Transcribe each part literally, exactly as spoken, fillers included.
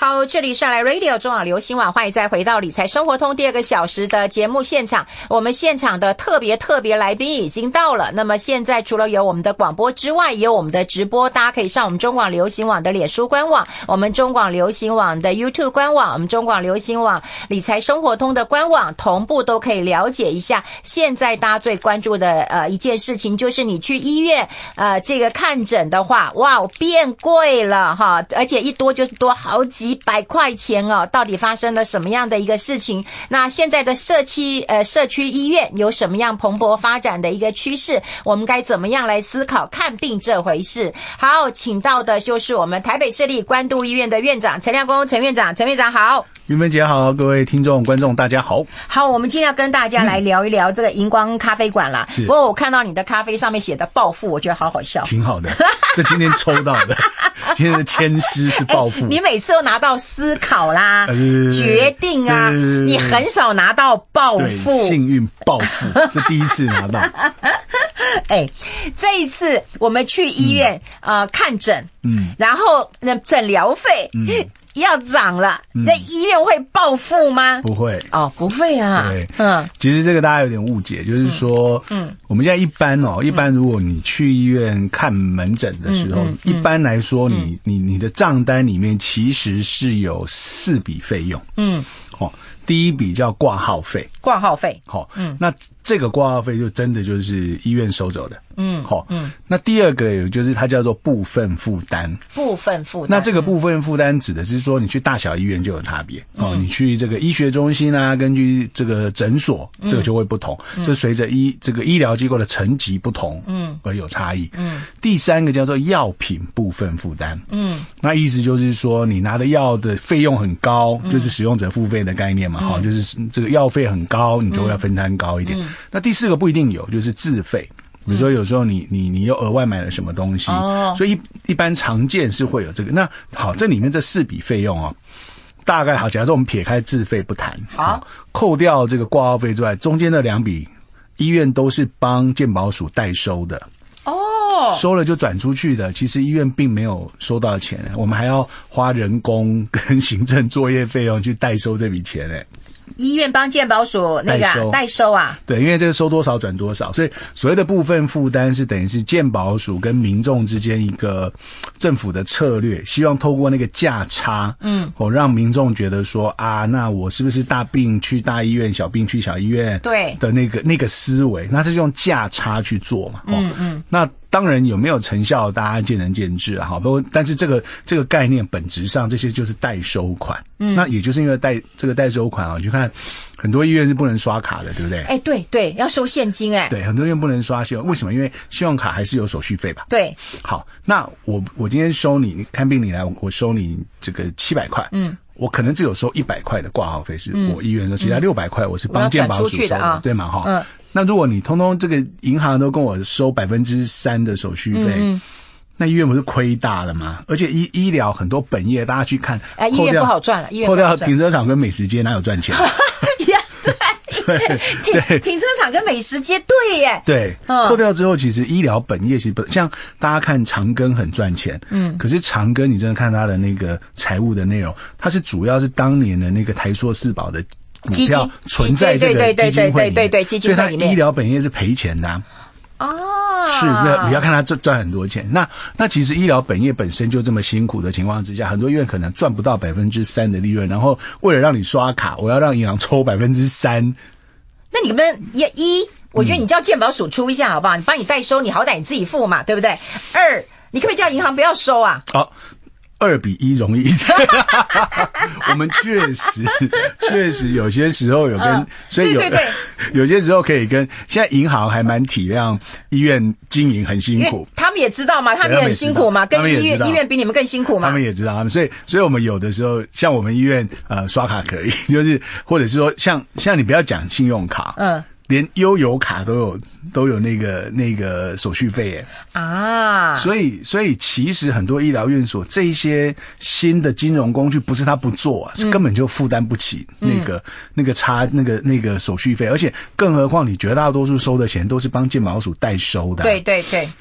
好，这里是来 Radio 中网流行网，欢迎再回到理财生活通第二个小时的节目现场。我们现场的特别特别来宾已经到了。那么现在除了有我们的广播之外，也有我们的直播，大家可以上我们中广流行网的脸书官网，我们中广流行网的 YouTube 官网，我们中广流行网理财生活通的官网，同步都可以了解一下。现在大家最关注的呃一件事情，就是你去医院呃这个看诊的话，哇，变贵了哈，而且一多就是多好几百块钱哦，到底发生了什么样的一个事情？那现在的社区呃社区医院有什么样蓬勃发展的一个趋势？我们该怎么样来思考看病这回事？好，请到的就是我们台北市立关渡医院的院长陈亮恭陈院长，陈院长好。 云芬姐好，各位听众观众大家好。 好，我们今天要跟大家来聊一聊这个荧光咖啡馆啦。不过我看到你的咖啡上面写的暴富，我觉得好好笑。 挺好的，这今天抽到的，今天的签诗是暴富、欸。 你每次都拿到思考啦、呃、决定啊，你很少拿到暴富。 幸运暴富，这第一次拿到。 哎，这一次我们去医院、嗯、呃看诊，嗯，然后那诊疗费，嗯。要涨了，那、嗯、医院会暴富吗？ 不会哦，不会啊。 对，嗯，其实这个大家有点误解，就是说，嗯，我们现在一般哦，嗯、一般如果你去医院看门诊的时候，嗯嗯、一般来说你，你你你的账单里面其实是有四笔费用，嗯，哦，第一笔叫挂号费， 挂号费， 好、哦，嗯，那这个挂号费就真的就是医院收走的。 嗯， 好、哦，嗯，那第二个也就是它叫做部分负担， 部分负担。 那这个部分负担指的是说，你去大小医院就有差别、嗯、哦，你去这个医学中心啊，根据这个诊所，这个就会不同，嗯、就随着医这个医疗机构的层级不同，嗯，而有差异。嗯，第三个叫做药品部分负担，嗯，那意思就是说，你拿的药的费用很高，嗯、就是使用者付费的概念嘛，哈、嗯，就是这个药费很高，你就会要分摊高一点。嗯、那第四个不一定有，就是自费。比如说有时候你你你又额外买了什么东西，哦、所以一一般常见是会有这个。那好，这里面这四笔费用哦，大概好，假设我们撇开自费不谈，好，扣掉这个挂号费之外，中间的两笔医院都是帮健保署代收的。哦，收了就转出去的，其实医院并没有收到钱，我们还要花人工跟行政作业费用去代收这笔钱诶。 医院帮健保署那个、啊、代收啊， 对，因为这个收多少转多少，所以所谓的部分负担是等于是健保署跟民众之间一个政府的策略，希望透过那个价差，嗯，哦，让民众觉得说啊，那我是不是大病去大医院，小病去小医院，对的那个那个思维，那是用价差去做嘛，哦、嗯嗯，那。当然有没有成效，大家见仁见智啊。好，不过但是这个这个概念本质上这些就是代收款。嗯，那也就是因为代这个代收款啊，你去看很多医院是不能刷卡的，对不对？ 哎，对对，要收现金哎。 对，很多医院不能刷信用，为什么？因为信用卡还是有手续费吧？ 对。 好，那我我今天收你看病你来，我收你这个七百块。嗯。我可能只有收一百块的挂号费是我医院收，嗯、其他六百块我是帮健保署收 的, 的、啊、对吗？哈。嗯。那如果你通通这个银行都跟我收百分之三的手续费，嗯嗯那医院不是亏大了吗？而且医医疗很多本业，大家去看， 哎，医院不好赚了，医院扣掉停车场跟美食街哪有赚钱？ 对对，停车场跟美食街，对耶， 对，嗯、扣掉之后，其实医疗本业其实不像大家看长庚很赚钱，嗯，可是长庚你真的看它的那个财务的内容，它是主要是当年的那个台塑四宝的股票存在这个基金会里面，所以它医疗本业是赔钱的、啊。哦，是，那你要看他赚赚很多钱。那那其实医疗本业本身就这么辛苦的情况之下，很多医院可能赚不到百分之三的利润，然后为了让你刷卡，我要让银行抽百分之三。 那你们一，我觉得你叫健保署出一下好不好？你帮你代收，你好歹你自己付嘛，对不对？二，你可不可以叫银行不要收啊？ 好。二比一容易，我们确实确实有些时候有跟，呃、所以有对对对有些时候可以跟。现在银行还蛮体谅医院经营很辛苦， 他们也知道嘛，他们也很辛苦嘛，跟医院医院比你们更辛苦嘛， 他们也知道，他们所以所以我们有的时候像我们医院呃刷卡可以，就是或者是说像像你不要讲信用卡，嗯。连悠游卡都有都有那个那个手续费耶啊，所以所以其实很多医疗院所这一些新的金融工具不是他不做啊，是根本就负担不起那个、嗯、那个差那个那个手续费，而且更何况你绝大多数收的钱都是帮健保署代收的、啊， 对对对。 那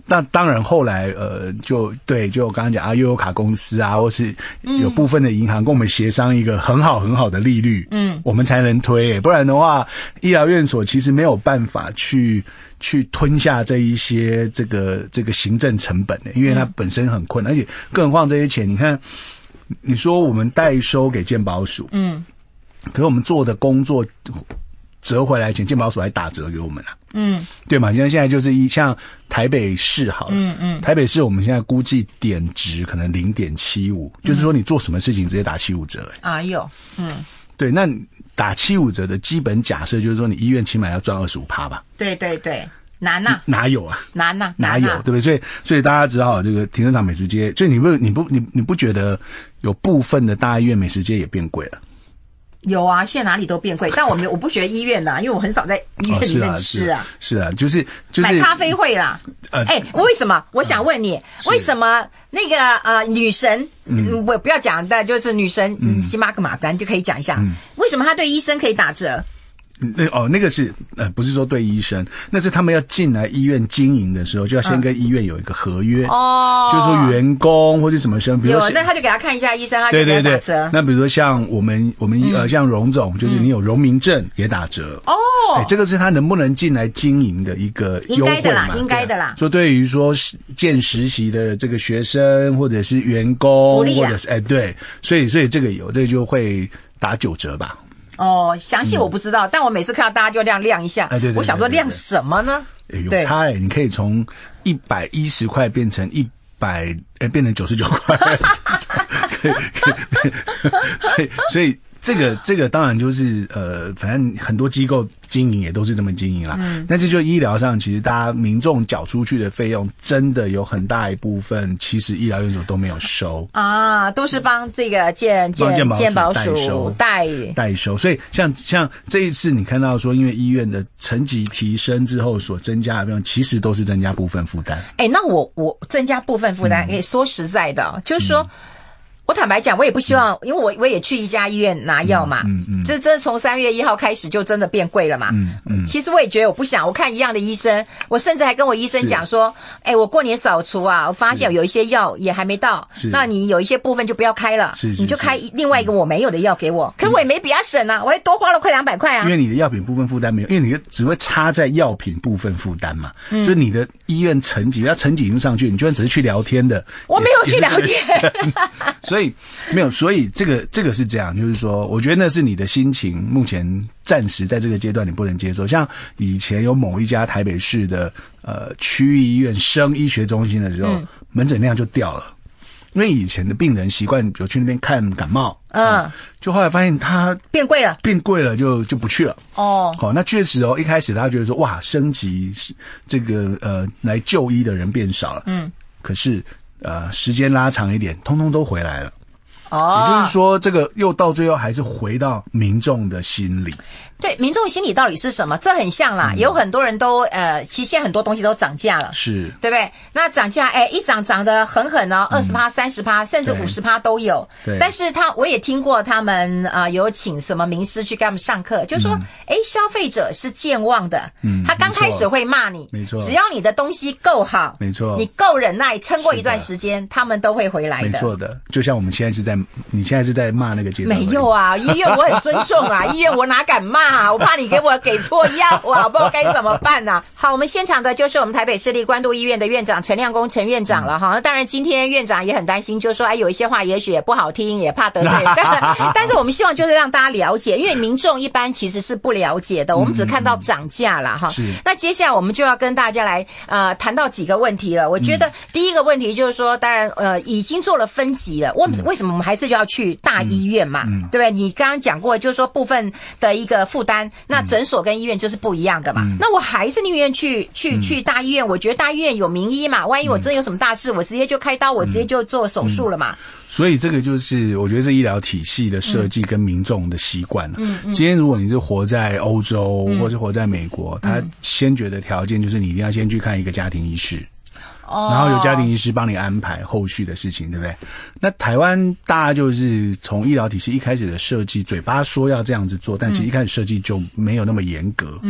那当然后来呃就对，就我刚刚讲啊，悠游卡公司啊，或是有部分的银行跟我们协商一个很好很好的利率，嗯，我们才能推、欸，不然的话，医疗院所其实没有办法去去吞下这一些这个这个行政成本的、欸，因为它本身很困难，而且更何况这些钱，你看，你说我们代收给健保署，嗯，可是我们做的工作折回来钱，健保署还打折给我们啊。嗯，对嘛？现在现在就是一像台北市好了，嗯嗯，台北市我们现在估计点值可能零点七五，就是说你做什么事情直接打七五折、欸。哎呦，嗯，对，那打七五折的基本假设就是说你医院起码要赚二十五趴吧？ 对对对，难呐、啊， 哪有啊？ 难呐、啊， 哪有？对不对？所以所以大家只好这个停车场美食街，就你不你不你你不觉得有部分的大医院美食街也变贵了？ 有啊，现在哪里都变贵，但我没有，我不学医院的、啊，因为我很少在医院里面吃啊。 哦、是, 啊, 是, 啊是啊，就是就是买咖啡会啦。呃，哎、欸，为什么？我想问你，为什么那个呃女神，嗯，我不要讲，但就是女神，嗯，西马克马丹就可以讲一下，嗯、为什么她对医生可以打折？ 那哦，那个是呃，不是说对医生，那是他们要进来医院经营的时候，就要先跟医院有一个合约哦，就是说员工或者什么生，比如说有，那他就给他看一下医生，他就给他打折。 对对对，那比如说像我们我们、嗯、呃，像荣总，就是你有荣民证也打折哦。哎，这个是他能不能进来经营的一个优惠嘛， 应该的啦，应该的啦。 说对于说见实习的这个学生或者是员工， 福利或者是哎对，所以所以这个有这个就会打九折吧。 哦，详细我不知道、嗯，但我每次看到大家就亮亮一下，哎、对, 对, 对, 对，我想说亮什么呢？ 哎、有差哎、欸，你可以从一百一十块变成一百，哎，变成九十九块，可以可以，所以所以这个这个当然就是呃，反正很多机构经营也都是这么经营啦。嗯，但是就医疗上，其实大家民众缴出去的费用，真的有很大一部分，其实医疗院所都没有收啊，都是帮这个健健健保署代代收。所以像像这一次你看到说，因为医院的层级提升之后所增加的费用，其实都是增加部分负担。 哎、欸，那我我增加部分负担，可以、嗯、说实在的，就是说。嗯，我坦白讲，我也不希望，因为我我也去一家医院拿药嘛，嗯嗯，这这从三月一号开始就真的变贵了嘛，嗯嗯，其实我也觉得我不想，我看一样的医生，我甚至还跟我医生讲说，哎，我过年扫除啊，我发现有一些药也还没到，那你有一些部分就不要开了，你就开另外一个我没有的药给我，可是我也没比他省啊，我还多花了快两百块啊， 因为你的药品部分负担没有，因为你只会差在药品部分负担嘛，嗯，就是你的医院层级要层级已经上去，你就算只是去聊天的， 我没有去聊天， 所以没有。所以这个这个是这样，就是说，我觉得那是你的心情，目前暂时在这个阶段你不能接受。像以前有某一家台北市的呃区域医院生医学中心的时候，嗯、门诊量就掉了，因为以前的病人习惯有去那边看感冒，嗯，嗯就后来发现他变贵了， 变贵了就就不去了。哦，好，那确实哦，一开始他觉得说哇，升级这个呃来就医的人变少了，嗯，可是呃时间拉长一点，通通都回来了。哦，也就是说，这个又到最后还是回到民众的心里。 对，民众心理到底是什么？这很像啦，嗯、有很多人都呃，其实现在很多东西都涨价了， 是， 对不对？那涨价，哎，一涨涨得很狠哦，二十趴、三十趴，甚至五十趴都有。对，但是他我也听过他们啊、呃，有请什么名师去给他们上课，就说，哎、嗯，消费者是健忘的，嗯，他刚开始会骂你， 没错， 只要你的东西够好， 没错， 你够忍耐，撑过一段时间，他们都会回来的。 没错的，就像我们现在是在，你现在是在骂那个阶段。 没有啊，医院我很尊重啊，医院我哪敢骂啊？我怕你给我给错药啊，我不知道该怎么办啊。好，我们现场的就是我们台北市立关渡医院的院长陈亮恭陈院长了哈。那当然，今天院长也很担心，就说哎，有一些话也许也不好听，也怕得罪人。但, 但是我们希望就是让大家了解，因为民众一般其实是不了解的，我们只看到涨价啦哈。是。那接下来我们就要跟大家来呃谈到几个问题了。我觉得第一个问题就是说，当然呃已经做了分级了，为为什么我们还是就要去大医院嘛？嗯、对不对？你刚刚讲过，就是说部分的一个负担，那诊所跟医院就是不一样的嘛。嗯、那我还是宁愿去去去大医院，我觉得大医院有名医嘛，万一我真有什么大事，我直接就开刀，我直接就做手术了嘛。嗯嗯、 所以这个就是我觉得是医疗体系的设计跟民众的习惯了。嗯嗯。今天如果你是活在欧洲、嗯、或是活在美国，他先决的条件就是你一定要先去看一个家庭医师。然后由家庭医师帮你安排后续的事情，对不对？那台湾大家就是从医疗体系一开始的设计，嘴巴说要这样子做，但其实一开始设计就没有那么严格。嗯，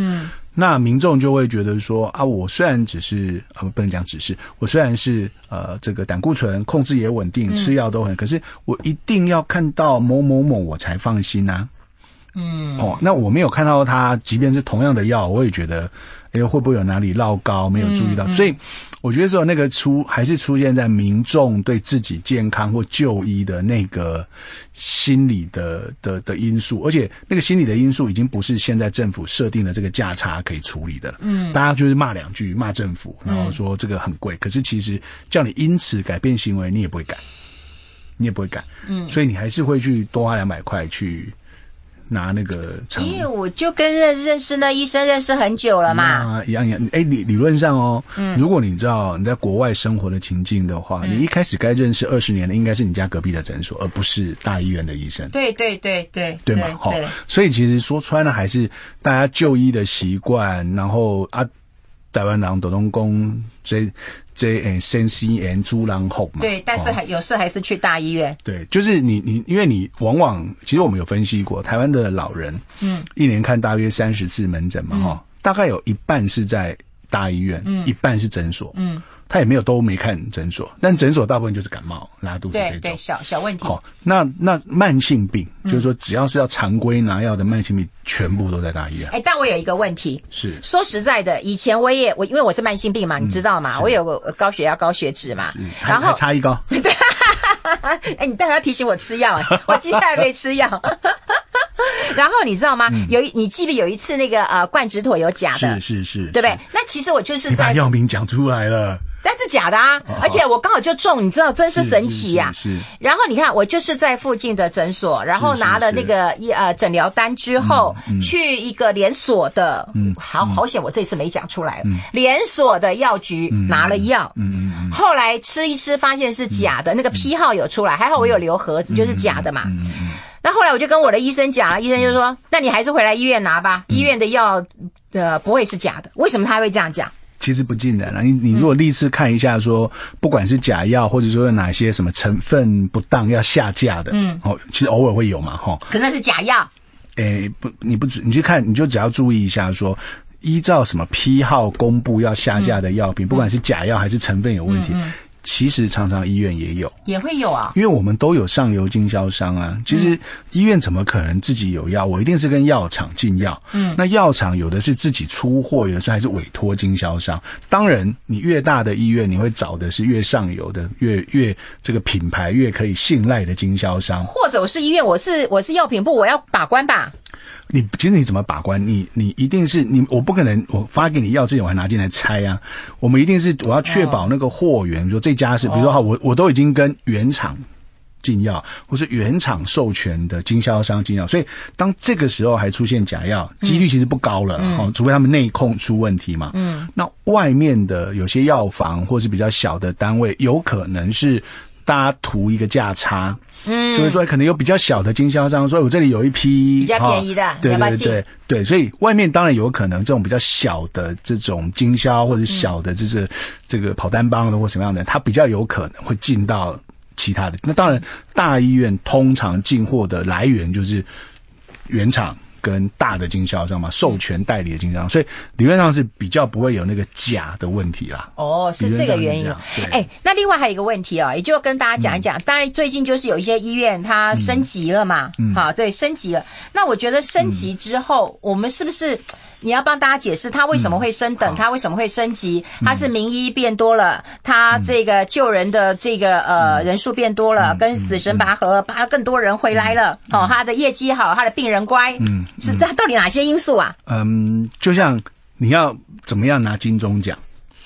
那民众就会觉得说啊，我虽然只是呃不能讲只是，我虽然是呃这个胆固醇控制也稳定，吃药都很，嗯、可是我一定要看到某某某我才放心啊。嗯，哦，那我没有看到他，即便是同样的药，我也觉得，哎，会不会有哪里落高没有注意到？嗯嗯、所以我觉得说那个出还是出现在民众对自己健康或就医的那个心理的的的因素，而且那个心理的因素已经不是现在政府设定的这个价差可以处理的了。嗯，大家就是骂两句，骂政府，然后说这个很贵，嗯、可是其实叫你因此改变行为，你也不会改，你也不会改。嗯，所以你还是会去多花两百块去。拿那个， 因为我就跟认认识那医生认识很久了嘛， 啊，一样一样。哎，理理论上哦，嗯，如果你知道你在国外生活的情境的话，嗯、你一开始该认识二十年的应该是你家隔壁的诊所，而不是大医院的医生。 对对对对， 对嘛？好，所以其实说穿了，还是大家就医的习惯，然后啊，台湾人都拢讲这。这诶，先西言猪狼后嘛。 对，但是还、哦、有事还是去大医院。 对，就是你你，因为你往往其实我们有分析过，台湾的老人，嗯，一年看大约三十次门诊嘛，哈、嗯，大概有一半是在大医院，嗯，一半是诊所，嗯。他也没有都没看诊所，但诊所大部分就是感冒、拉肚子这种， 对对，小小问题。 好，那那慢性病、嗯、就是说，只要是要常规拿药的慢性病，全部都在大医院。 哎，但我有一个问题， 是说实在的，以前我也我因为我是慢性病嘛，你知道嘛，嗯、我有个高血压、高血脂嘛，然后还差一高。 对，哎，你待会要提醒我吃药，我今天还没吃药。然后你知道吗？嗯、有你记不有一次那个呃冠指妥有假的， 是是是， 对不对？那其实我就是在你把药名讲出来了。 但是假的啊，哦、而且我刚好就中，你知道，真是神奇呀、啊！ 是, 是, 是。 然后你看，我就是在附近的诊所，然后拿了那个一呃诊疗单之后，嗯嗯、去一个连锁的，嗯，好好险，我这次没讲出来，嗯、连锁的药局、嗯、拿了药，嗯嗯嗯、后来吃一吃，发现是假的，嗯、那个批号有出来，还好我有留盒子，嗯、就是假的嘛。嗯嗯嗯、那后来我就跟我的医生讲，医生就说：“那你还是回来医院拿吧，嗯、医院的药呃不会是假的。”为什么他会这样讲？ 其实不尽然啊，你你如果历次看一下说，不管是假药或者说有哪些什么成分不当要下架的，嗯，哦，其实偶尔会有嘛，哈。 可那是假药。 诶，不，你不只你去看，你就只要注意一下说，依照什么批号公布要下架的药品，嗯、不管是假药还是成分有问题。嗯嗯其实常常医院也有， 也会有啊， 因为我们都有上游经销商啊。其实医院怎么可能自己有药？我一定是跟药厂进药。嗯，那药厂有的是自己出货，有的是还是委托经销商。当然，你越大的医院，你会找的是越上游的、越越这个品牌越可以信赖的经销商。 或者我是医院，我是我是药品部，我要把关吧。 你其实你怎么把关？你你一定是你，我不可能我发给你药之前我还拿进来拆啊。我们一定是我要确保那个货源，比如说这家是，比如说我我都已经跟原厂进药，或是原厂授权的经销商进药，所以当这个时候还出现假药，几率其实不高了，嗯哦、除非他们内控出问题嘛。嗯，那外面的有些药房或是比较小的单位，有可能是大家图一个价差。嗯，就是说可能有比较小的经销商说，我这里有一批比较便宜的，哦、 对对对对，所以外面当然有可能这种比较小的这种经销或者小的就是这个跑单帮的或什么样的，它比较有可能会进到其他的。那当然，大医院通常进货的来源就是原厂跟大的经销商嘛，授权代理的经销商，所以理论上是比较不会有那个假的问题啦。 哦，是这个原因。哎，那另外还有一个问题哦，也就跟大家讲一讲。嗯、当然，最近就是有一些医院它升级了嘛，嗯、好，对，升级了。那我觉得升级之后，嗯、我们是不是你要帮大家解释它为什么会升等，嗯、它为什么会升级？它是名医变多了，它这个救人的这个呃人数变多了，嗯、跟死神拔河，把更多人回来了。嗯、哦，它的业绩好，它的病人乖。嗯。是这到底哪些因素啊？ 嗯，就像你要怎么样拿金钟奖，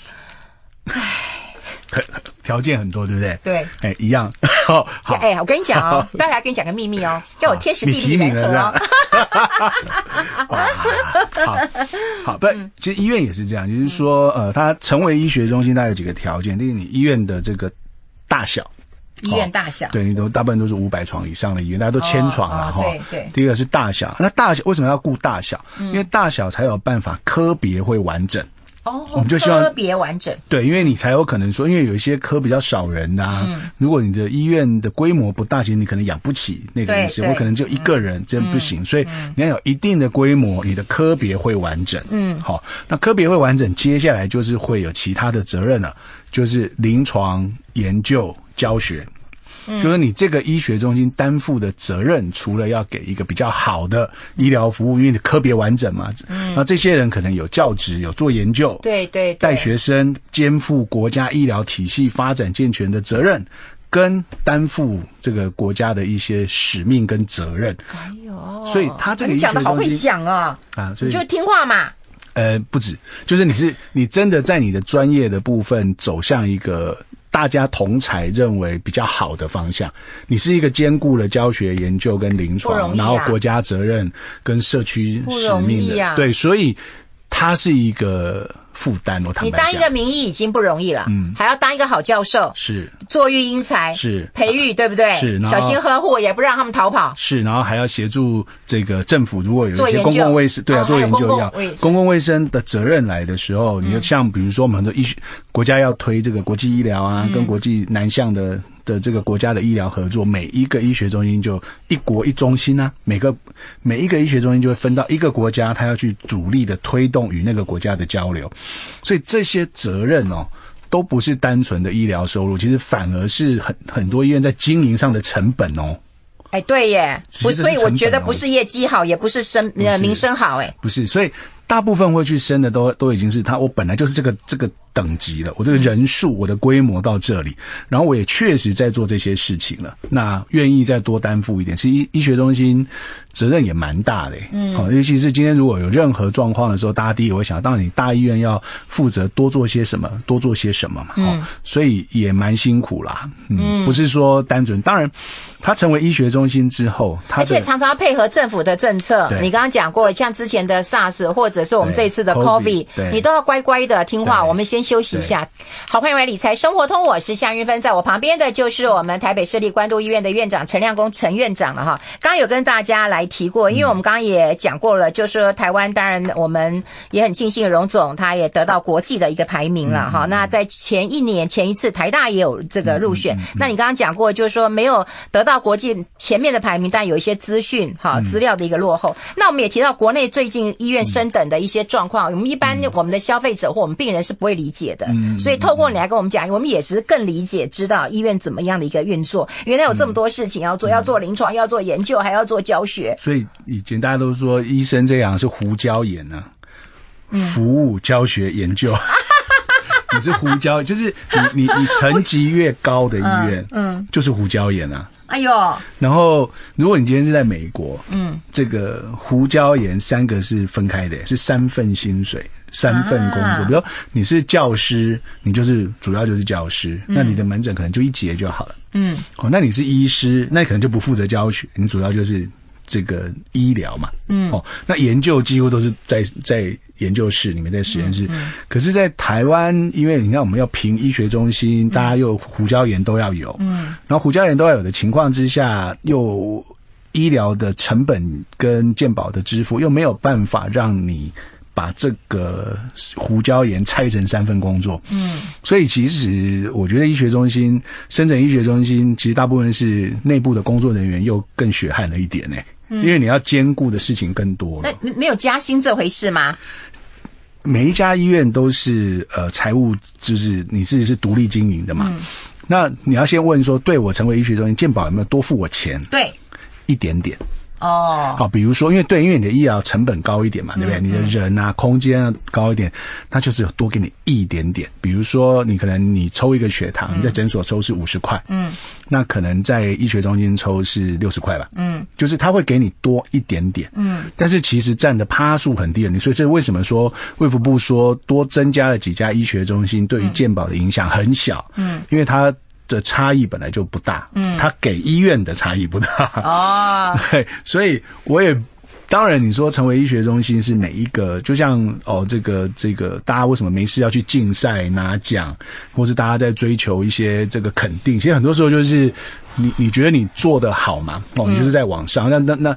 条件很多，对不对？ 对， 哎，一样。好， 哎、欸，我跟你讲哦，待会要跟你讲个秘密哦，要有天时地利人和哦。 好，好，不，其实医院也是这样，就是说，呃，它成为医学中心，它有几个条件，第一，你医院的这个大小。 医院大小， 哦、对，你都大部分都是五百床以上的医院，大家都千床了哈。 哦哦、对对。 第一个是大小，那大小为什么要顾大小？嗯、因为大小才有办法科别会完整。 哦， 我们就希望科别完整。 对，因为你才有可能说，因为有一些科比较少人啊，嗯、如果你的医院的规模不大，其实你可能养不起那个医师，我可能只有一个人，嗯、这样不行。嗯、所以你要有一定的规模，你的科别会完整。嗯，好，那科别会完整，接下来就是会有其他的责任了，就是临床研究教学。就是你这个医学中心担负的责任，除了要给一个比较好的医疗服务，因为你科别完整嘛，嗯，那这些人可能有教职，有做研究， 对 对, 对， 带学生，肩负国家医疗体系发展健全的责任，跟担负这个国家的一些使命跟责任。哎呦，所以他这个医学中心，你讲得好会讲啊，啊，所以就听话嘛。呃，不止，就是你是你真的在你的专业的部分走向一个大家同才认为比较好的方向，你是一个兼顾了教学、研究跟临床，啊、然后国家责任跟社区使命的，啊、对，所以它是一个负担。我坦白讲，你当一个名医已经不容易了，嗯，还要当一个好教授，是做育英才，是培育，对不对？是，小心呵护，也不让他们逃跑。是，然后还要协助这个政府，如果有一些公共卫生，对啊，做研究要公共卫生的责任来的时候，你就像比如说我们很多医学国家要推这个国际医疗啊，跟国际南向的。的这个国家的医疗合作，每一个医学中心就一国一中心啊，每个每一个医学中心就会分到一个国家，他要去主力的推动与那个国家的交流，所以这些责任哦，都不是单纯的医疗收入，其实反而是很很多医院在经营上的成本哦。哎，对耶，不，所以我觉得不是业绩好，也不是声呃名声好，哎，不是，所以大部分会去升的都都已经是他，我本来就是这个这个等级了，我这个人数，我的规模到这里，然后我也确实在做这些事情了，那愿意再多担负一点，其实医医学中心责任也蛮大的，嗯，好，尤其是今天如果有任何状况的时候，大家第一个会想，当然你大医院要负责多做些什么，多做些什么嘛，嗯，所以也蛮辛苦啦，嗯，不是说单纯，当然他成为医学中心之后，他而且常常要配合政府的政策，你刚刚讲过了，像之前的 SARS 或者是我们这一次的 COVID， 你都要乖乖的听话。我们先休息一下。好，欢迎回来理财生活通，我是夏云芬，在我旁边的就是我们台北市立关渡医院的院长陈亮恭陈院长了哈。刚刚有跟大家来提过，因为我们刚刚也讲过了，就是说台湾当然我们也很庆幸荣总他也得到国际的一个排名了哈。那在前一年前一次台大也有这个入选，那你刚刚讲过，就是说没有得到国际前面的排名，但有一些资讯哈资料的一个落后。那我们也提到国内最近医院升等的一些状况，我们一般我们的消费者或我们病人是不会理解的，所以透过你来跟我们讲，我们也是更理解知道医院怎么样的一个运作，原来有这么多事情要做，要做临床，要做研究，还要做教学。所以以前大家都说医生这样是胡椒盐啊，服务教学研究你是胡椒，就是你你你层级越高的医院，嗯，就是胡椒盐啊。哎呦，然后如果你今天是在美国，嗯，这个胡椒盐三个是分开的，是三份薪水，三份工作。啊、比如你是教师，你就是主要就是教师，嗯、那你的门诊可能就一节就好了。嗯，哦，那你是医师，那你可能就不负责教学，你主要就是这个医疗嘛。嗯，哦，那研究几乎都是在在研究室里面，在实验室。嗯嗯、可是，在台湾，因为你看我们要评医学中心，嗯、大家又胡椒盐都要有，嗯，然后胡椒盐都要有的情况之下，又医疗的成本跟健保的支付又没有办法让你把这个胡椒盐拆成三份工作，嗯，所以其实我觉得医学中心、深圳医学中心，其实大部分是内部的工作人员又更血汗了一点呢、欸。嗯、因为你要兼顾的事情更多了。那没有加薪这回事吗？每一家医院都是呃财务，就是你自己是独立经营的嘛。嗯、那你要先问说，对我成为医学中心，健保有没有多付我钱？对，一点点。哦，好，比如说，因为对，因为你的医疗成本高一点嘛，对不对？嗯、你的人啊、空间啊高一点，那就是有多给你一点点。比如说，你可能你抽一个血糖，嗯、你在诊所抽是五十块，嗯，那可能在医学中心抽是六十块吧，嗯，就是他会给你多一点点，嗯，但是其实占的趴数很低的，所以这为什么说卫福部说多增加了几家医学中心，对于健保的影响很小，嗯，因为它的差异本来就不大，嗯，他给医院的差异不大，哦，对，所以我也当然你说成为医学中心是每一个，就像哦这个这个大家为什么没事要去竞赛拿奖，或是大家在追求一些这个肯定，其实很多时候就是你你觉得你做得好嘛，哦，你就是在往上，那那那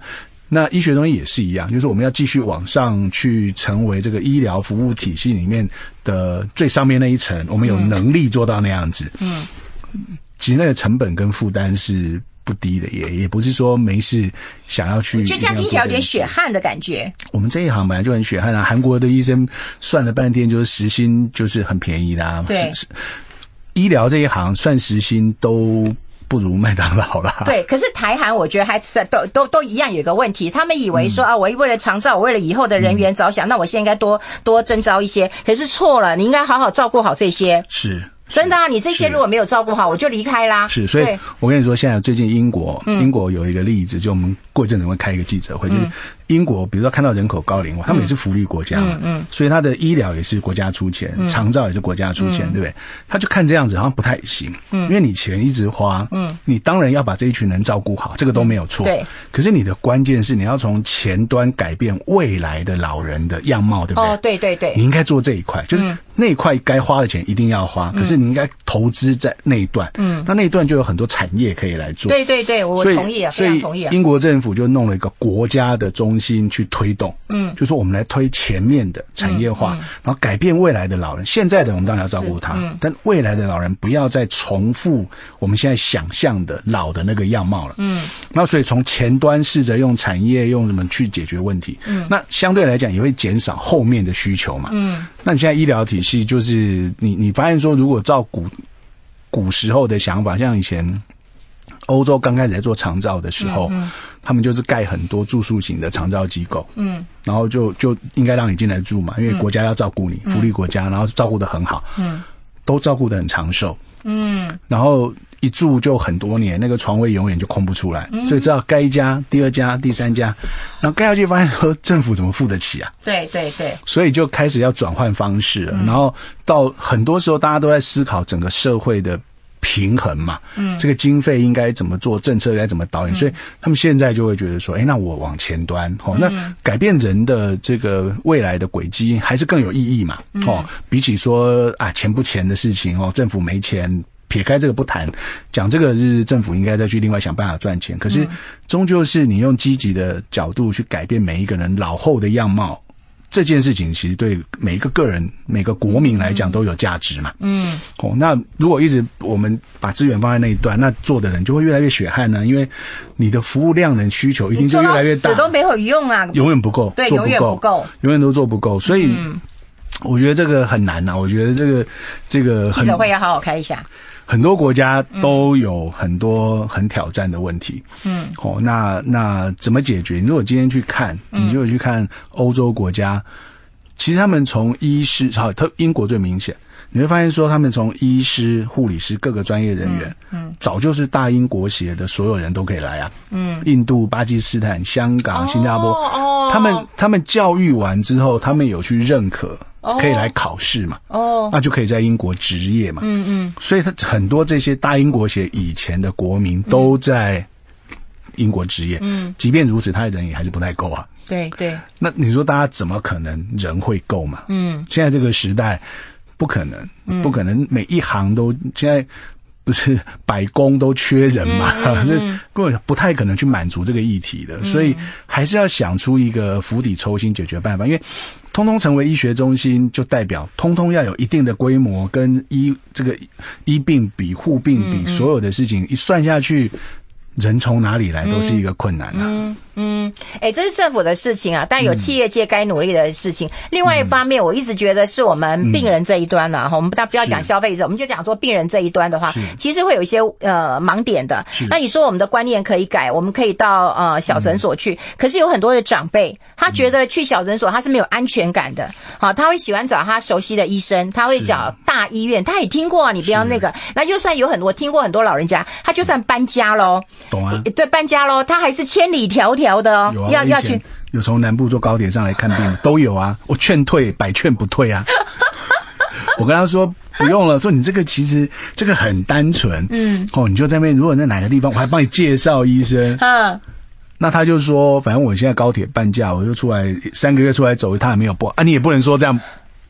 那医学中心也是一样，就是我们要继续往上去成为这个医疗服务体系里面的最上面那一层，我们有能力做到那样子。嗯，其实那个成本跟负担是不低的，也也不是说没事想要去。 就这样听起来有点血汗的感觉。 我们这一行本来就很血汗啊，韩国的医生算了半天，就是时薪就是很便宜的啊。 对， 医疗这一行算时薪都不如麦当劳啦。 对，可是台韩我觉得还是都都都一样有一个问题，他们以为说、嗯、啊，我为了长照，我为了以后的人员着想，嗯、那我现在应该多多征召一些，可是错了，你应该好好照顾好这些。 是。 真的啊，你这些如果没有照顾好，我就离开啦。 是，所以我跟你说，现在最近英国，嗯、英国有一个例子，就我们过一阵子会开一个记者会，嗯、就是英国，比如说看到人口高龄化，他们也是福利国家嘛，嗯嗯，所以他的医疗也是国家出钱，嗯、长照也是国家出钱，嗯、对不对？他就看这样子好像不太行，嗯，因为你钱一直花，嗯，你当然要把这一群人照顾好，这个都没有错，对。可是你的关键是你要从前端改变未来的老人的样貌，对不对？ 哦，对对对， 你应该做这一块，就是那一块该花的钱一定要花，可是你应该投资在那一段，嗯，那那一段就有很多产业可以来做， 对对对，我同意啊，非常同意啊。 所以英国政府就弄了一个国家的中心去推动，嗯，就说我们来推前面的产业化，嗯嗯、然后改变未来的老人。现在的我们当然要照顾他，嗯、但未来的老人不要再重复我们现在想象的老的那个样貌了，嗯。那所以从前端试着用产业用什么去解决问题，嗯，那相对来讲也会减少后面的需求嘛，嗯。那你现在医疗体系就是你你发现说，如果照古古时候的想法，像以前欧洲刚开始在做长照的时候，嗯嗯、他们就是盖很多住宿型的长照机构，嗯，然后就就应该让你进来住嘛，因为国家要照顾你，嗯、福利国家，然后照顾得很好，嗯，都照顾得很长寿，嗯，然后一住就很多年，那个床位永远就空不出来，嗯、所以只好盖一家、第二家、第三家，然后盖下去发现说政府怎么付得起啊？ 对对对， 所以就开始要转换方式了，嗯、然后到很多时候大家都在思考整个社会的平衡嘛，嗯，这个经费应该怎么做，政策该怎么导演，嗯、所以他们现在就会觉得说，哎，那我往前端，哦，那改变人的这个未来的轨迹还是更有意义嘛，嗯、哦，比起说啊钱不钱的事情，哦，政府没钱。撇开这个不谈，讲这个是政府应该再去另外想办法赚钱。可是，终究是你用积极的角度去改变每一个人老后的样貌，这件事情其实对每一个个人、每个国民来讲都有价值嘛。嗯，哦，那如果一直我们把资源放在那一端，那做的人就会越来越血汗呢，因为你的服务量能需求一定就越来越大， 死都没有用啊， 永远不够， 对，永远不够， 永远都做不够，所以。嗯我觉得这个很难呐、啊，我觉得这个这个记者会要好好开一下。 很多国家都有很多很挑战的问题，嗯，哦，那那怎么解决？如果今天去看，你就去看欧洲国家，其实他们从医师，好，特英国最明显，你会发现说，他们从医师、护理师各个专业人员，嗯，嗯早就是大英国协的所有人都可以来啊，嗯，印度、巴基斯坦、香港、新加坡，哦，他们他们教育完之后，他们有去认可。可以来考试嘛？哦，那就可以在英国执业嘛？嗯嗯，所以他很多这些大英国协以前的国民都在英国执业。嗯，即便如此，他的人也还是不太够啊。 对对。 那你说大家怎么可能人会够嘛？嗯，现在这个时代不可能，不可能每一行都现在。不是百工都缺人嘛，嗯嗯、所以根本不太可能去满足这个议题的，嗯、所以还是要想出一个釜底抽薪解决办法。因为通通成为医学中心，就代表通通要有一定的规模，跟医这个医病比、护病比，嗯嗯、所有的事情一算下去，人从哪里来都是一个困难啊。嗯嗯，哎，这是政府的事情啊，但有企业界该努力的事情。嗯、另外一方面，我一直觉得是我们病人这一端呢、啊，嗯、我们不不要讲消费者，我们就讲说病人这一端的话，其实会有一些呃盲点的。那你说我们的观念可以改，我们可以到呃小诊所去，嗯、可是有很多的长辈，他觉得去小诊所他是没有安全感的，好，他会喜欢找他熟悉的医生，他会找大医院，他也听过啊，你不要那个。那就算有很多，我听过很多老人家，他就算搬家咯， 懂啊？ 对，搬家咯，他还是千里迢迢。的哦， 有啊， 要要去， 有从南部坐高铁上来看病都有啊，我劝退百劝不退啊。我跟他说不用了，说你这个其实这个很单纯，嗯，哦，你就在那边，如果在哪个地方，我还帮你介绍医生，嗯，那他就说，反正我现在高铁半价，我就出来三个月出来走一趟也没有不啊，你也不能说这样。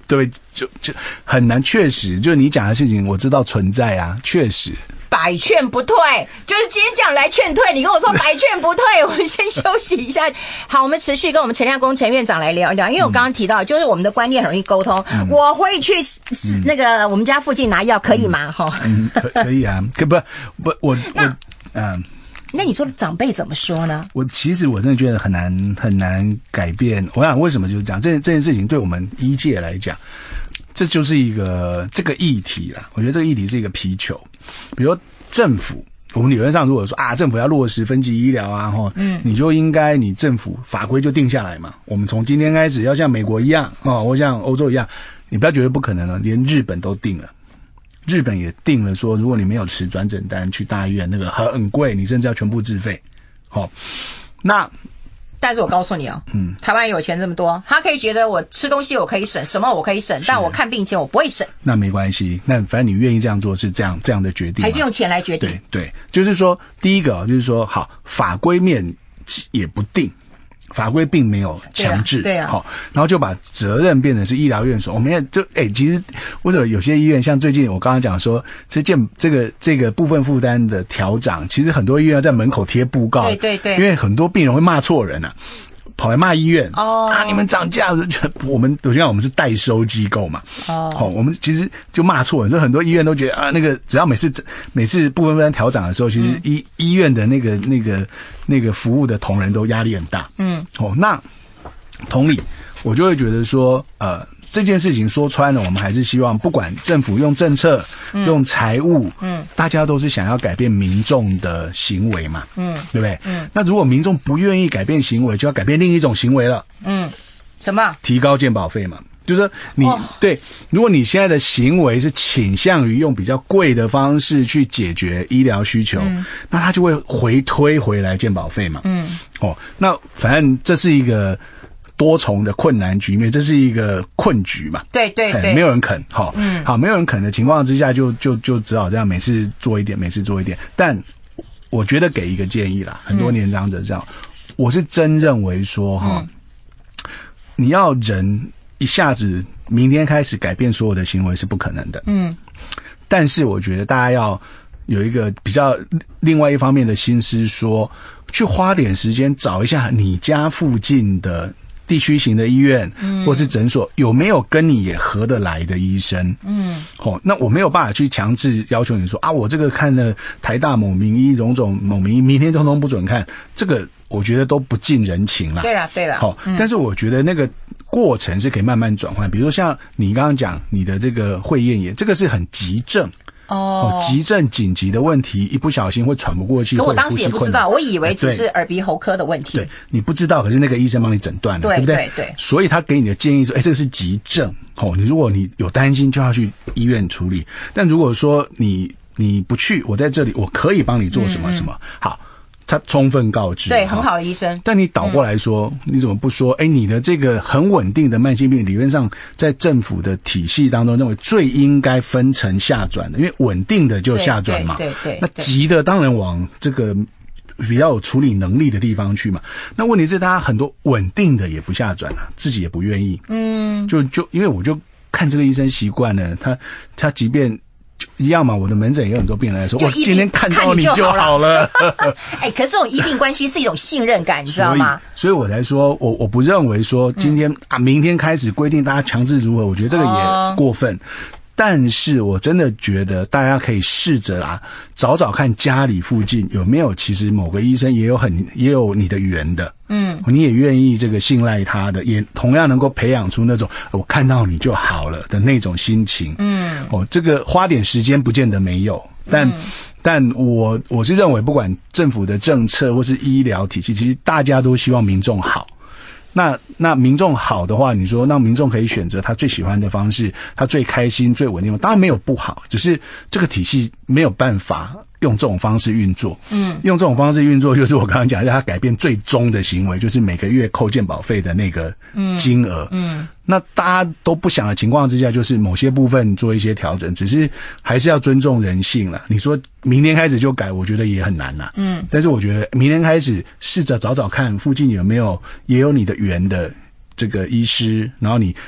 对，就就很难，确实，就你讲的事情，我知道存在啊，确实。 百劝不退，就是今天讲来劝退，你跟我说百劝不退，我们先休息一下。好，我们持续跟我们陈亮公陈院长来聊一聊，因为我刚刚提到，就是我们的观念很容易沟通。嗯、我会去、嗯、那个我们家附近拿药，可以吗？哈、 嗯，嗯，可可以啊，可不不，我我嗯。 那你说长辈怎么说呢？ 我其实我真的觉得很难很难改变。我想为什么就是这样？这这件事情对我们医界来讲，这就是一个这个议题啦。我觉得这个议题是一个皮球。比如政府，我们理论上如果说啊，政府要落实分级医疗啊，哈，嗯，你就应该你政府法规就定下来嘛。我们从今天开始要像美国一样哦，或像欧洲一样，你不要觉得不可能了，连日本都定了。日本也定了说，如果你没有持转诊单去大医院，那个很贵，你甚至要全部自费。好、哦，那但是我告诉你哦，嗯，台湾有钱这么多，他可以觉得我吃东西我可以省，什么我可以省，但我看病钱我不会省。那没关系，那反正你愿意这样做是这样这样的决定， 还是用钱来决定？ 对对，就是说第一个就是说，好，法规面也不定。法规并没有强制， 对啊， 好、啊，然后就把责任变成是医疗院所。我们也就哎、欸，其实为什么有些医院像最近我刚刚讲说，这件这个这个部分负担的调涨，其实很多医院要在门口贴布告， 对对对， 因为很多病人会骂错人啊。跑来骂医院哦啊！你们涨价，我们我讲我们是代收机构嘛哦，好，我们其实就骂错人，所以很多医院都觉得啊，那个只要每次每次部分负担调涨的时候，其实医、嗯、医院的那个那个那个服务的同仁都压力很大。嗯，哦，那同理，我就会觉得说，呃。这件事情说穿了，我们还是希望，不管政府用政策、嗯、用财务，嗯，大家都是想要改变民众的行为嘛，嗯，对不对？嗯，那如果民众不愿意改变行为，就要改变另一种行为了， 嗯，什么？ 提高健保费嘛，就是说你、 哦、 对，如果你现在的行为是倾向于用比较贵的方式去解决医疗需求，嗯、那他就会回推回来健保费嘛，嗯，哦，那反正这是一个。多重的困难局面，这是一个困局嘛？ 对对对， 没有人肯，好、嗯，好，没有人肯的情况之下就，就就就只好这样，每次做一点，每次做一点。但我觉得给一个建议啦，很多年长者这样，嗯、我是真认为说哈、嗯，你要人一下子明天开始改变所有的行为是不可能的，嗯。但是我觉得大家要有一个比较另外一方面的心思说，去花点时间找一下你家附近的。地区型的医院，嗯，或是诊所有没有跟你也合得来的医生？嗯，哦，那我没有办法去强制要求你说啊，我这个看了台大某名医、荣总某名医，明天通通不准看，这个我觉得都不近人情啦。 对啦，对啦。 好、哦嗯，但是我觉得那个过程是可以慢慢转换，比如说像你刚刚讲你的这个会厌炎，这个是很急症。哦，急症紧急的问题，一不小心会喘不过气。 可我当时也不知道，我以为只是耳鼻喉科的问题。 对，你不知道，可是那个医生帮你诊断了， 对对不对？ 对对。 所以他给你的建议说，哎，这个是急症，哦，你如果你有担心，就要去医院处理。但如果说你你不去，我在这里，我可以帮你做什么什么。嗯嗯好。他充分告知， 对，很好的医生。 但你倒过来说，嗯、你怎么不说？哎，你的这个很稳定的慢性病，理论上在政府的体系当中，认为最应该分成下转的，因为稳定的就下转嘛。 对 对, 对, 对。 那急的当然往这个比较有处理能力的地方去嘛。那问题是，大家很多稳定的也不下转啊，自己也不愿意。嗯。就就因为我就看这个医生习惯了，他他即便。一样嘛，我的门诊也有很多病人来说，我今天看到你就好了。 哎，可是这种医病关系是一种信任感，你知道吗？ 所以，所以我才说，我我不认为说今天、嗯、啊，明天开始规定大家强制如何，我觉得这个也过分。哦、但是我真的觉得大家可以试着啊，找找看家里附近有没有其实某个医生也有很也有你的缘的。嗯，你也愿意这个信赖他的，也同样能够培养出那种我看到你就好了的那种心情。嗯，哦，这个花点时间不见得没有，但、嗯、但我我是认为，不管政府的政策或是医疗体系，其实大家都希望民众好。那那民众好的话，你说那民众可以选择他最喜欢的方式，他最开心、最稳定的，当然没有不好，只是这个体系没有办法用这种方式运作。嗯，用这种方式运作，就是我刚刚讲的，他改变最终的行为，就是每个月扣健保费的那个金额。嗯，嗯那大家都不想的情况之下，就是某些部分做一些调整，只是还是要尊重人性了。你说明天开始就改，我觉得也很难啦。嗯，但是我觉得明天开始试着找找看附近有没有也有你的缘的这个医师，然后你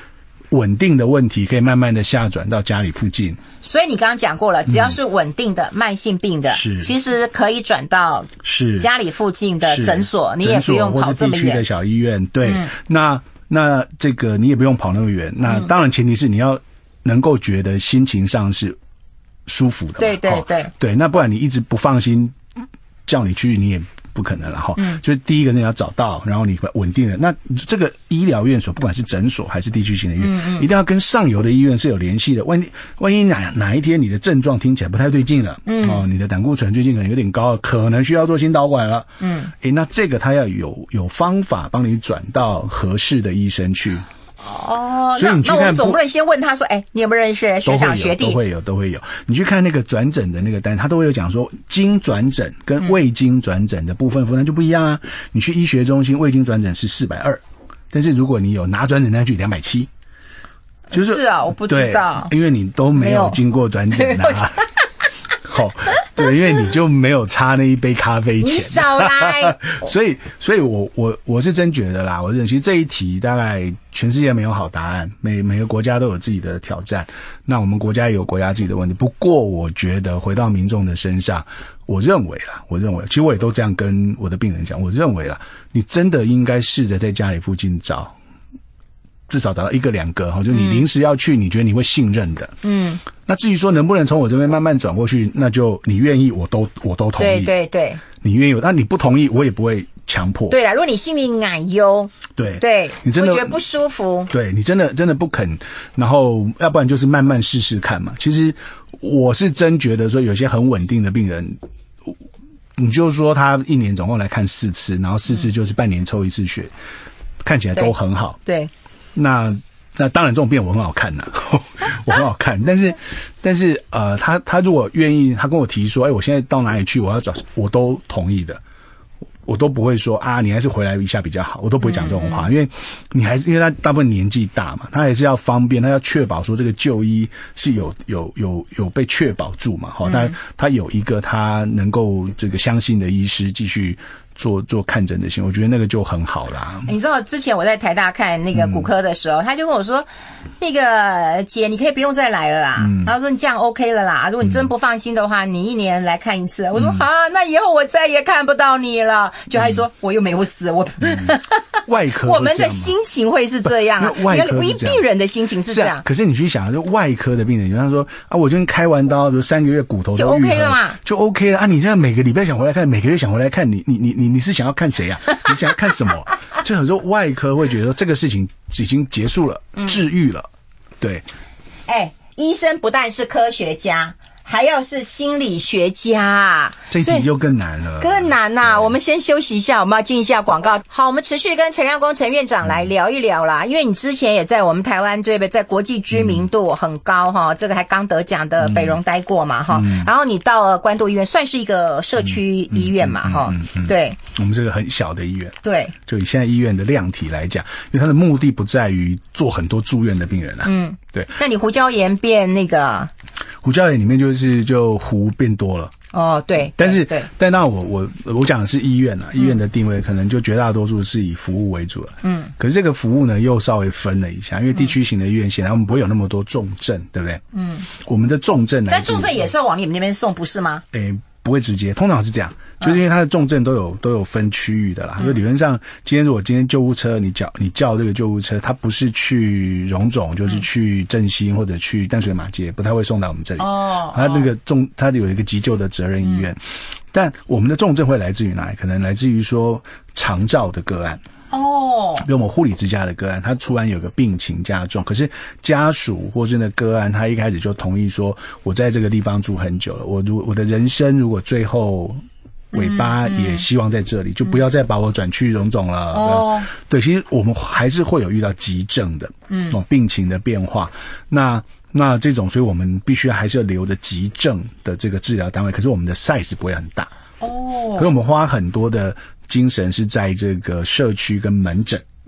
稳定的问题可以慢慢的下转到家里附近。 所以你刚刚讲过了，只要是稳定的、嗯、慢性病的， 是其实可以转到是家里附近的诊所，你也不用跑这么远。 或是地区的小医院，对，嗯、那那这个你也不用跑那么远。那当然前提是你要能够觉得心情上是舒服的嘛， 对对对、 哦、对，那不然你一直不放心，叫你去你也不可能了哈。嗯，就是第一个你要找到，然后你稳定的。那这个医疗院所，不管是诊所还是地区型的医院，嗯嗯，一定要跟上游的医院是有联系的。万一万一哪哪一天你的症状听起来不太对劲了，嗯，哦，你的胆固醇最近可能有点高，可能需要做心导管了，嗯，诶，那这个他要有有方法帮你转到合适的医生去。 哦，所以你去看，那我们总不能先问他说，哎，你有没有认识学长学弟？ 都会有，都会有。你去看那个转诊的那个单，他都会有讲说，经转诊跟未经转诊的部分负担就不一样啊。你去医学中心，未经转诊是四百二，但是如果你有拿转诊单去，两百七。就是是啊，我不知道， 因为你都没有经过转诊啊。好，对，因为你就没有差那一杯咖啡钱， 你少来。 所以，所以我我我是真觉得啦，我认为其实这一题大概全世界没有好答案，每每个国家都有自己的挑战，那我们国家也有国家自己的问题。不过，我觉得回到民众的身上，我认为啦，我认为，其实我也都这样跟我的病人讲，我认为啦，你真的应该试着在家里附近找。至少找到一个两个，就你临时要去，你觉得你会信任的。嗯，那至于说能不能从我这边慢慢转过去，那就你愿意，我都我都同意。 对对对， 你愿意，那你不同意，我也不会强迫。 对啦，如果你心里奶忧，对对， 你真的会觉得不舒服， 对你真的真的不肯，然后要不然就是慢慢试试看嘛。其实我是真觉得说，有些很稳定的病人。你就说他一年总共来看四次，然后四次就是半年抽一次血，看起来都很好。 对。对那那当然这种病我很好看呐、啊，我很好看，但是但是呃，他他如果愿意，他跟我提说，哎，我现在到哪里去，我要找，我都同意的，我都不会说啊，你还是回来一下比较好，我都不会讲这种话，嗯嗯因为你还是因为他大部分年纪大嘛，他还是要方便，他要确保说这个就医是有有有有被确保住嘛，哈、嗯，他他有一个他能够这个相信的医师继续。做做看诊的行为，我觉得那个就很好啦。 你知道之前我在台大看那个骨科的时候，嗯、他就跟我说：“那个姐，你可以不用再来了啦。嗯”然后说你这样 OK 了啦。如果你真不放心的话，嗯、你一年来看一次。我说啊、嗯，那以后我再也看不到你了。就他就说、嗯、我又没有死，我、嗯、 外科我们的心情会是这样啊， 外科病病人的心情是这样。 是啊、可是你去想，就外科的病人，他说啊，我就开完刀，比如三个月骨头都愈合就 OK 了嘛， 就 OK 了啊。你这样每个礼拜想回来看，每个月想回来看，你你你你。你是想要看谁啊？你想要看什么？就有时候外科会觉得这个事情已经结束了，嗯、治愈了，对。 哎、欸，医生不但是科学家，还要是心理学家啊， 这一题就更难了， 更难呐、啊。我们先休息一下，我们要进一下广告。好，我们持续跟陈亮恭陈院长来聊一聊啦。嗯、因为你之前也在我们台湾这边，在国际知名度很高哈、嗯，这个还刚得奖的北荣待过嘛哈、嗯。然后你到了关渡医院，算是一个社区医院嘛哈、嗯嗯嗯嗯嗯，对。 我们这个很小的医院， 对， 就以现在医院的量体来讲，因为它的目的不在于做很多住院的病人啊，嗯，对。 那你胡椒盐变那个， 胡椒盐里面就是就胡变多了。 哦，对， 但是， 对， 但那我我我讲的是医院啊，医院的定位可能就绝大多数是以服务为主了，嗯，可是这个服务呢又稍微分了一下，因为地区型的医院显然我们不会有那么多重症，对不对？嗯，我们的重症来， 但重症也是要往你们那边送，不是吗？ 诶，不会直接，通常是这样。就是因为它的重症都有都有分区域的啦，所以理论上，今天如果今天救护车你叫你叫这个救护车，它不是去荣总，就是去振兴或者去淡水马街，不太会送到我们这里。哦，它那个重，它有一个急救的责任医院，嗯、但我们的重症会来自于哪里？可能来自于说长照的个案。哦，比如我们护理之家的个案，他突然有个病情加重，可是家属或是那个案，他一开始就同意说，我在这个地方住很久了，我如我的人生如果最后。尾巴也希望在这里，嗯嗯、就不要再把我转去荣总了。哦，对，其实我们还是会有遇到急症的，嗯，哦，病情的变化。那那这种，所以我们必须还是要留着急症的这个治疗单位。可是我们的 size 不会很大。哦，可是我们花很多的精神是在这个社区跟门诊。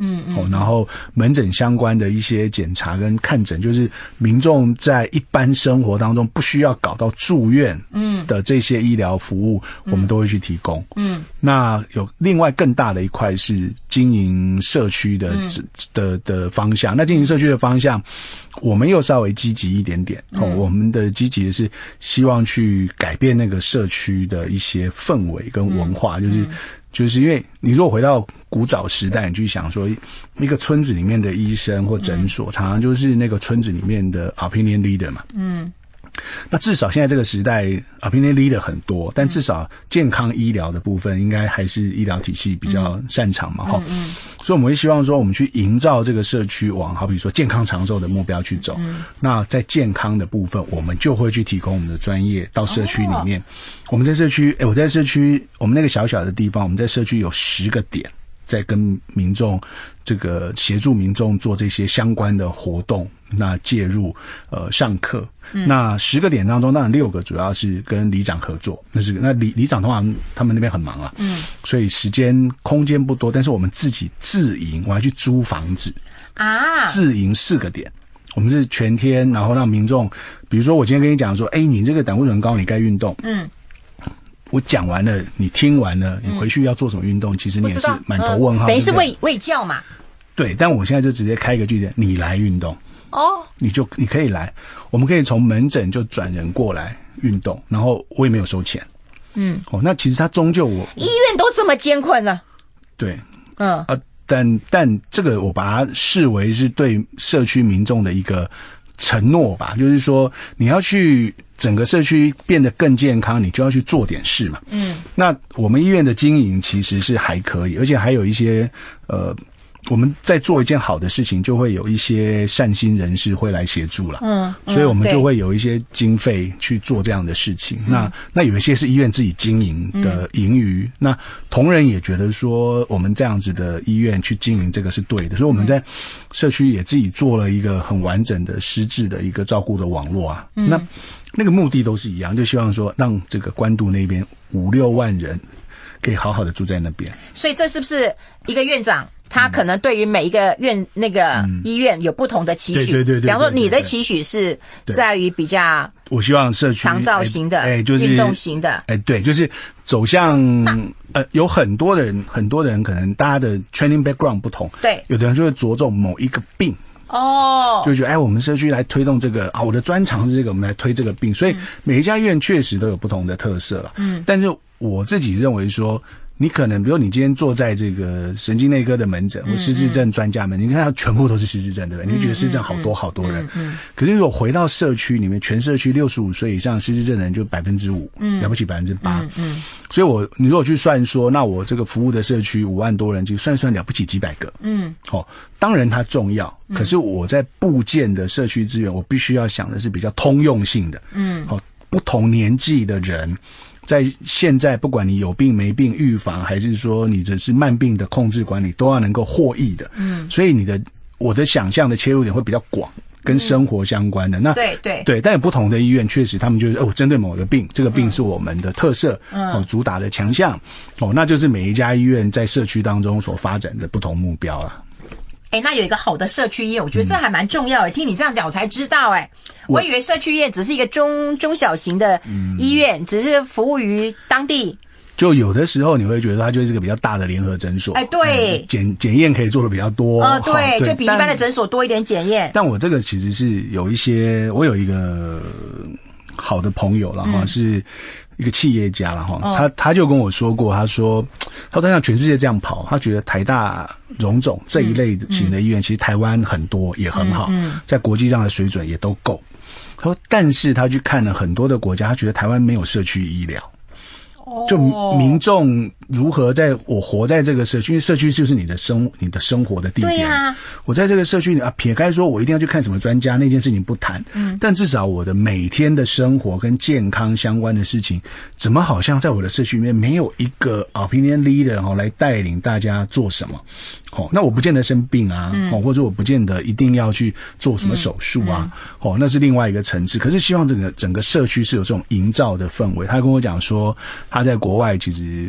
嗯嗯，哦，然后门诊相关的一些检查跟看诊，就是民众在一般生活当中不需要搞到住院嗯的这些医疗服务，嗯、我们都会去提供。嗯，那有另外更大的一块是经营社区的、嗯、的的方向。那经营社区的方向，我们又稍微积极一点点。哦，嗯、我们的积极的是希望去改变那个社区的一些氛围跟文化，嗯、就是。嗯就是因为你如果回到古早时代，你去想说一个村子里面的医生或诊所，嗯、常常就是那个村子里面的 opinion leader 嘛。嗯。那至少现在这个时代 opinion leader 很多，但至少健康医疗的部分应该还是医疗体系比较擅长嘛。齁、嗯嗯、所以我们会希望说我们去营造这个社区往好比说健康长寿的目标去走。嗯、那在健康的部分，我们就会去提供我们的专业到社区里面。哦、我们在社区，诶，我在社区，我们那个小小的地方，我们在社区有十个点。在跟民众这个协助民众做这些相关的活动，那介入呃上课，嗯、那十个点当中，当然六个主要是跟里长合作，那是那里里长通常他们那边很忙啊，嗯，所以时间空间不多，但是我们自己自营，我还去租房子啊，自营四个点。我们是全天，然后让民众，比如说我今天跟你讲说，哎，你这个胆固醇高，你该运动，嗯。我讲完了，你听完了，你回去要做什么运动？嗯、其实你也是满头问号。 嗯、等于是卫卫教嘛。 对，但我现在就直接开一个据点，你来运动哦，你就你可以来，我们可以从门诊就转人过来运动，然后我也没有收钱。嗯，哦，那其实他终究我医院都这么艰困了。 对，嗯啊，但但这个我把它视为是对社区民众的一个承诺吧，就是说你要去。整个社区变得更健康，你就要去做点事嘛。嗯，那我们医院的经营其实是还可以，而且还有一些呃，我们在做一件好的事情，就会有一些善心人士会来协助了。嗯，所以我们就会有一些经费去做这样的事情。嗯、那那有一些是医院自己经营的盈余，嗯、那同仁也觉得说我们这样子的医院去经营这个是对的，所以我们在社区也自己做了一个很完整的失智的一个照顾的网络啊。嗯、那那个目的都是一样，就希望说让这个关渡那边五六万人可以好好的住在那边。 所以这是不是一个院长他可能对于每一个院那个医院有不同的期许？ 对对对对。 比方说你的期许是在于比较， 我希望社区长照型的，哎，就是运动型的， 哎，对，就是走向呃，有很多的人，很多的人可能大家的 training background 不同， 对， 有的人就会着重某一个病。 哦， 就觉得哎，我们社区来推动这个啊，我的专长是这个，我们来推这个病，所以每一家医院确实都有不同的特色了。嗯，但是我自己认为说，你可能比如你今天坐在这个神经内科的门诊或失智症专家们，嗯嗯、你看全部都是失智症，对不对？嗯、你觉得失智症好多好多人，嗯嗯嗯、可是如果回到社区里面，全社区六十五岁以上失智症的人就百分之五，了不起百分之八。嗯，所以我你如果去算说，那我这个服务的社区五万多人，就算算了不起几百个。嗯，哦，当然它重要，可是我在部件的社区资源，我必须要想的是比较通用性的。嗯，哦，不同年纪的人。在现在，不管你有病没病，预防还是说你只是慢病的控制管理，都要能够获益的。嗯，所以你的我的想象的切入点会比较广，跟生活相关的。嗯、那对对对，但有不同的医院，确实他们就是哦，针对某个病，这个病是我们的特色，嗯、哦，主打的强项，哦，那就是每一家医院在社区当中所发展的不同目标啊。 哎，那有一个好的社区医院，我觉得这还蛮重要的。嗯、听你这样讲，我才知道，哎，我以为社区医院只是一个中中小型的医院，嗯、只是服务于当地。 就有的时候你会觉得它就是一个比较大的联合诊所， 哎，对， 嗯、检检验可以做的比较多， 呃，对，对就比一般的诊所多一点检验。 但我这个其实是有一些，我有一个好的朋友了哈，嗯、是一个企业家了哈，哦、他他就跟我说过，他说，他说像全世界这样跑，他觉得台大荣总这一类型的医院，嗯、其实台湾很多也很好，嗯嗯、在国际上的水准也都够。他说，但是他去看了很多的国家，他觉得台湾没有社区医疗。就民众如何在我活在这个社区，因为社区就是你的生你的生活的地点。对啊，我在这个社区里啊，撇开说我一定要去看什么专家那件事情不谈，嗯，但至少我的每天的生活跟健康相关的事情，怎么好像在我的社区里面没有一个 opinion leader 哦来带领大家做什么？哦，那我不见得生病啊，嗯、哦，或者我不见得一定要去做什么手术啊，嗯嗯、哦，那是另外一个层次。可是希望整个整个社区是有这种营造的氛围。他跟我讲说，他在国外其实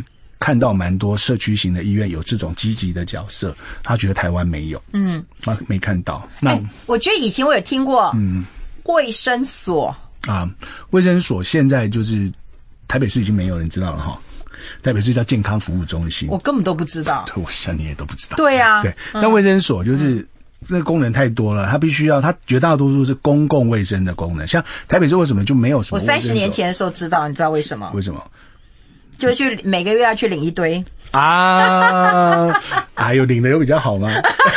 看到蛮多社区型的医院有这种积极的角色，他觉得台湾没有，嗯，他没看到。那、 欸、我觉得以前我有听过，嗯，卫生所啊，卫生所现在就是台北市已经没有人知道了哈。台北市叫健康服务中心， 我根本都不知道。 对，我想你也都不知道。 对啊， 对，那卫生所就是。嗯这个功能太多了，它必须要，它绝大多数是公共卫生的功能。像台北市为什么就没有什么？ 我三十年前的时候知道，你知道为什么？ 为什么？ 就去每个月要去领一堆啊！哎呦，领的有比较好吗？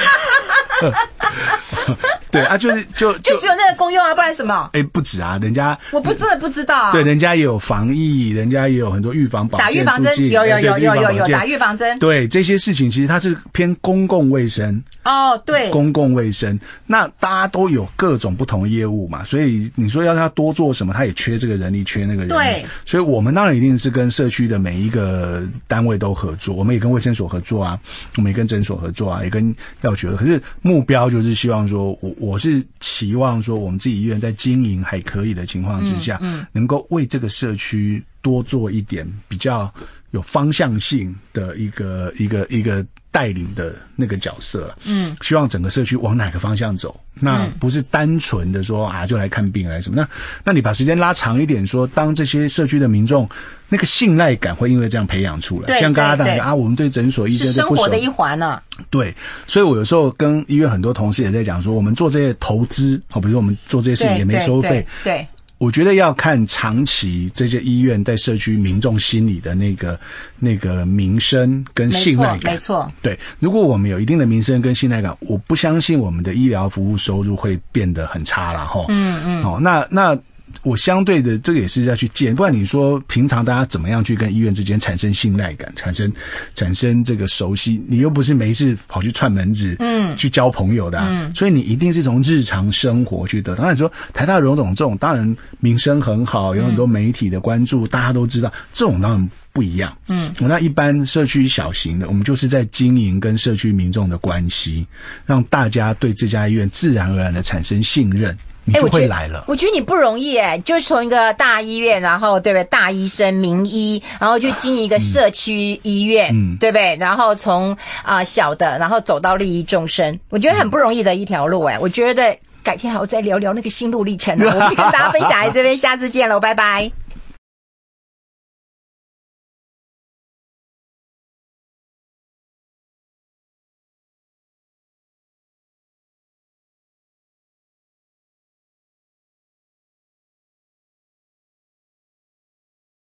对啊，就是就 就, 就只有那个功用啊，不然什么？ 哎，不止啊，人家我不真的不知道啊。 对，人家也有防疫，人家也有很多预防保健， 打预防针，有有有有有有打预防针。 对这些事情，其实它是偏公共卫生哦，对， 公共卫生。那大家都有各种不同的业务嘛，所以你说要他多做什么，他也缺这个人力，缺那个人力。 对， 所以我们当然一定是跟社区的每一个单位都合作，我们也跟卫生所合作啊，我们也跟诊所合作啊，也跟药局合作。可是目标就是希望说，我我是期望说，我们自己医院在经营还可以的情况之下，嗯嗯、能够为这个社区多做一点比较有方向性的一个一个一个带领的那个角色了。嗯，希望整个社区往哪个方向走，那不是单纯的说啊就来看病来什么。那那你把时间拉长一点说，当这些社区的民众那个信赖感会因为这样培养出来，像刚刚大家啊，我们对诊所医生是生活的一环啊。 对，所以我有时候跟医院很多同事也在讲说，我们做这些投资，好，比如说我们做这些事情也没收费， 对。对对我觉得要看长期这些医院在社区民众心里的那个那个民生跟信赖感。 没错， 对。如果我们有一定的民生跟信赖感，我不相信我们的医疗服务收入会变得很差啦齁。嗯嗯。哦，那那我相对的这个也是要去建，不然你说平常大家怎么样去跟医院之间产生信赖感，产生产生这个熟悉，你又不是没事跑去串门子，嗯，去交朋友的、啊，嗯，所以你一定是从日常生活去得。当然你说台大荣总这种，当然名声很好，有很多媒体的关注，嗯、大家都知道，这种当然不一样。嗯，那一般社区小型的，我们就是在经营跟社区民众的关系，让大家对这家医院自然而然的产生信任。你就会来了、欸、 我, 我觉得你不容易哎，就是从一个大医院，然后对不对，大医生名医，然后去经营一个社区医院、嗯、对不对，然后从啊、呃、小的然后走到利益众生，我觉得很不容易的一条路哎，我觉得改天还要再聊聊那个心路历程、啊、我们跟大家分享在这边，下次见了，拜拜。